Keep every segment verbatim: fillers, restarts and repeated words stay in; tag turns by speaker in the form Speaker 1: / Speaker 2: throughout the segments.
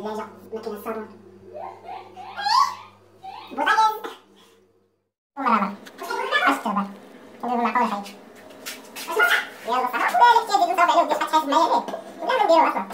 Speaker 1: ثلاجة، ماكينة الصابون، بوطاجاز ومرابط السبر نديرو معقول الخيط. يلا صافي ولا الاحتياج يدوز عليه ودي تحاسب معايا ليه ولا نديرو اصلا.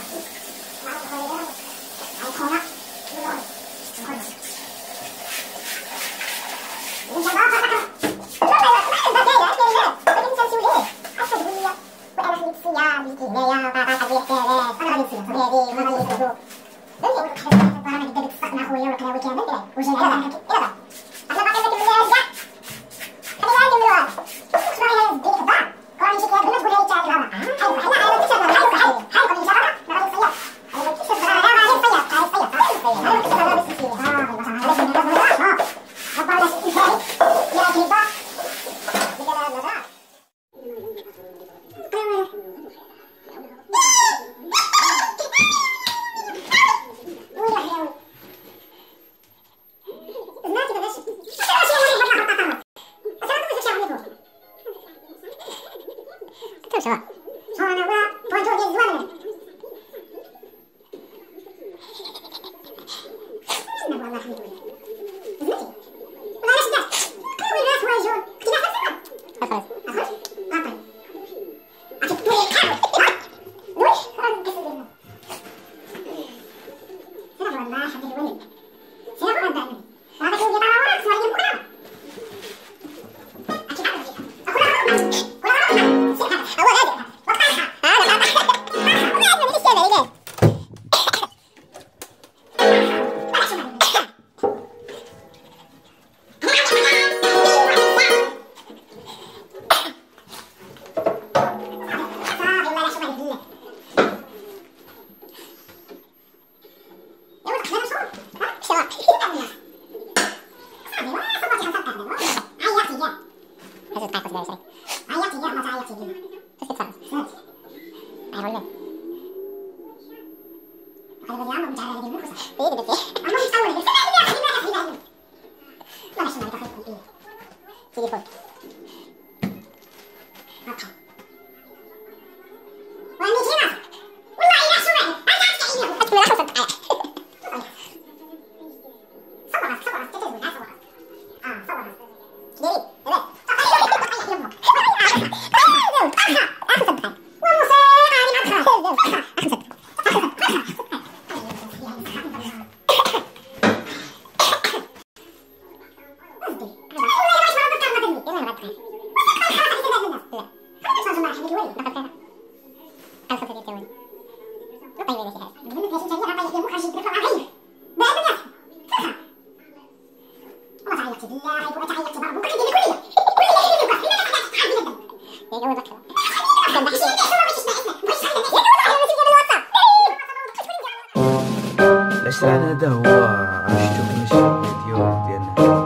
Speaker 2: العشران هذا هو شفتو كيفاش الفيديو ديالنا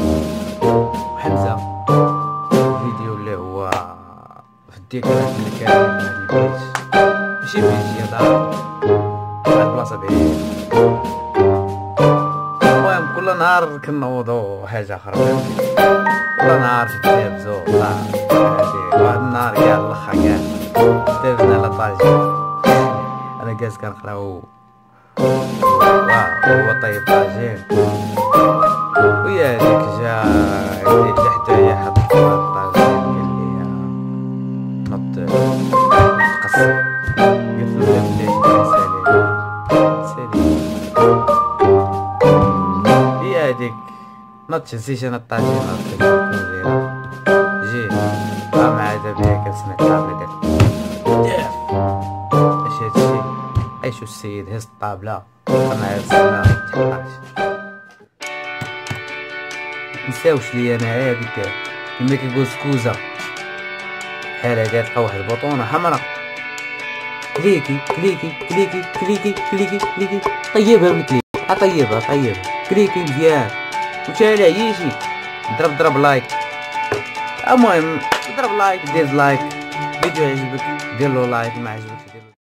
Speaker 2: وحمزة الفيديو اللي هو في الديكورات اللي كاين من هاد البيت ماشي بيت هي دار واحد البلاصة بعيد. المهم كل نهار كنوضو حاجة أخرى كل نهار في التلفزيون هادي واحد النهار كاع الاخر كاع درنا لاطاجين أنا جالس كنقراو وهو طيب طاجين ويا هذيك جا جا حتى هي حط الطاجين قال لي نط نتقص قلت له بلاتي سالي سالي هي هذيك نط هزيت انا الطاجين نط الكوزينة جيت قام عاد بها كنسمع الطابلة ديال اش هادشي عيشو السيد هز الطابلة انا السما متحققش متنساوش ليا انا هاديك كيما كيقول سكوزة بحال هكا تلقى واحد البطونة حمرا كليكي كليكي كليكي كليكي كليكي كليكي طيبها بكليكي اطيبها طيبها كليكي مزيان وشالي عيشي ضرب ضرب لايك. المهم ضرب لايك دير لايك فيديو عجبك دير له لايك ما عجبكش